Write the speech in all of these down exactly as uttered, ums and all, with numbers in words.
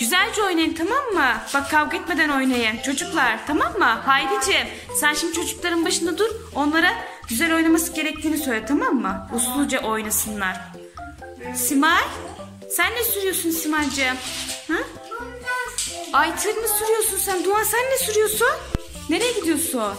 Güzelce oynayın, tamam mı? Bak, kavga etmeden oynayın çocuklar, tamam mı? Hayriciğim, sen şimdi çocukların başında dur. Onlara güzel oynaması gerektiğini söyle, tamam mı? Usluca oynasınlar. Simay, sen ne sürüyorsun Simaycığım? Hı? Ay, tır mı sürüyorsun sen? Doğan, sen ne sürüyorsun? Nereye gidiyorsun?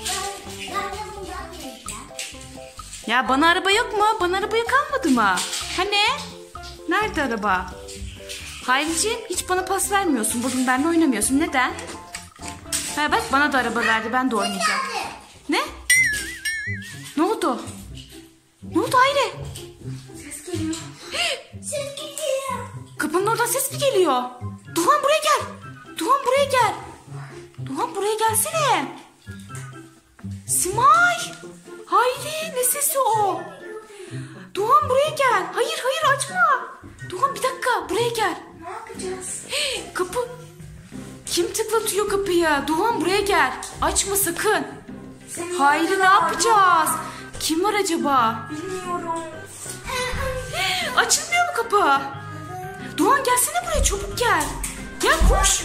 Ya bana araba yok mu? Bana arabaya kalmadı mı? Hani? Nerede araba? Hayriciğim, hiç bana pas vermiyorsun. Bugün benimle oynamıyorsun. Neden? Ha bak, bana da araba verdi. Ben de oynayacağım. Ne? Ne oldu? Ne oldu Hayri? Ses geliyor. Ses geliyor. Kapının oradan ses mi geliyor? Doğan, buraya gel. Doğan, buraya gel. Doğan, buraya gelsene. Simay. Hayri, ne sesi o? Doğan, buraya gel. Hayır hayır, açma. Doğan, bir dakika, buraya gel. Ne yapacağız? Hey, kapı. Kim tıklatıyor kapıyı? Doğan, buraya gel. Açma sakın. Senin Hayri, ne yapacağız? Kim var acaba? Bilmiyorum. Açılmıyor mu kapı? Doğan, gelsene buraya, çabuk gel. Gel, koş.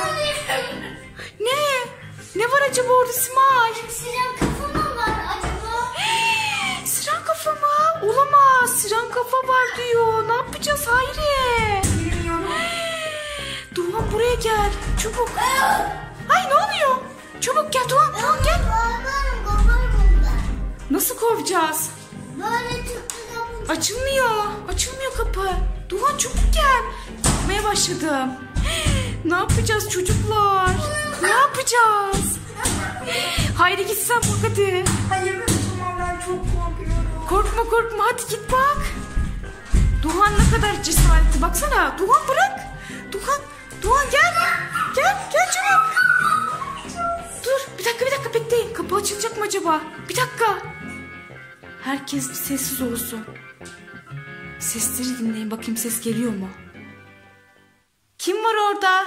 Ne? Ne var acaba orada Simay? Siren kafa mı var acaba? Siren kafa mı? Olamaz. Siren kafa var diyor. Ne yapacağız Hayri? Bilmiyorum. Doğan, buraya gel. Çabuk. Ay, ne oluyor? Çabuk gel Doğan. Doğan, gel. Korkarım, korkarım ben. Nasıl kovacağız? Böyle tıkladım. Açılmıyor. Açılmıyor kapı. Doğan, çabuk gel. Çıkmaya başladım. Ne yapacağız çocuklar? Ne yapacağız? Haydi git sen bak hadi. Hayır, kaçamam, ben çok korkuyorum. Korkma korkma, hadi git bak. Doğan ne kadar cesaretli, baksana. Doğan, bırak. Doğan, Doğan gel. Gel, gel çabuk. Dur, bir dakika bir dakika bekleyin. Kapı açılacak mı acaba? Bir dakika. Herkes bir sessiz olsun. Sesleri dinleyin, bakayım ses geliyor mu? Kim var orada?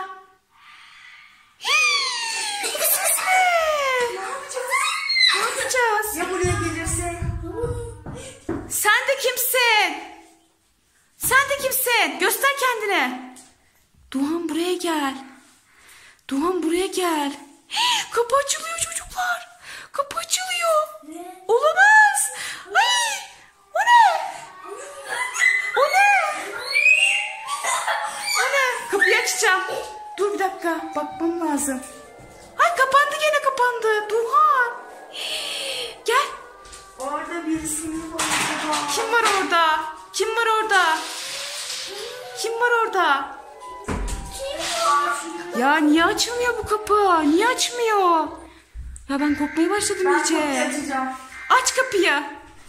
Ne yapacağız? Ne yapacağız? Ya buraya gelirse? Sen de kimsin? Sen de kimsin? Göster kendini. Doğan, buraya gel. Doğan, buraya gel. Kapı açılıyor çocuklar. Kapı açılıyor. Ne? Olamaz. Ay, o ne? O ne? O ne? Kapıyı açacağım. Dur bir dakika. Bakmam lazım. Ay, kapandı, gene kapandı. Doğan. Gel. Orada birisi mi var acaba? Kim var orada? Kim var orada? Kim var orada? Kim var? Ya niye açılmıyor bu kapı? Niye açmıyor? Ya ben korkmaya başladım Ben iyice. kapıyı açacağım. Aç kapıyı.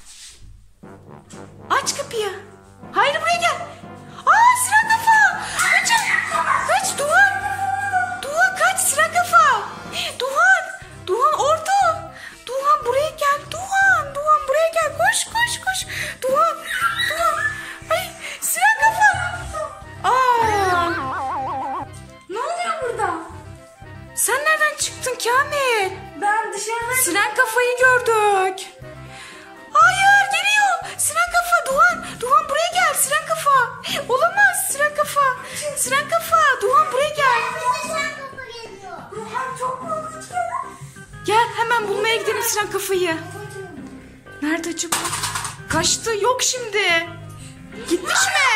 Aç kapıyı. Hayır, buraya gel. Aa, siren kafa. Kaçın. Kaç Doğan. Doğan kaç, siren kafa. Doğan. Doğan orada. Doğan, buraya gel. Doğan. Doğan, buraya gel. Koş koş koş. Doğan. Doğan. Ay, siren kafa. Aa. Ne oluyor burada? Sen nereden çıktın Kamil? Ben dışarıda... Siren kafayı gördük. Hayır, geliyor. Siren kafa, Doğan. Doğan, buraya gel. Siren kafa. Olamaz, siren kafa. Siren kafa. Doğan, buraya gel. Ruhan çok korkunç ya. Gel, hemen bulmaya gidelim siren kafayı. Nerede acaba? Kaçtı, yok şimdi. Gitmiş mi?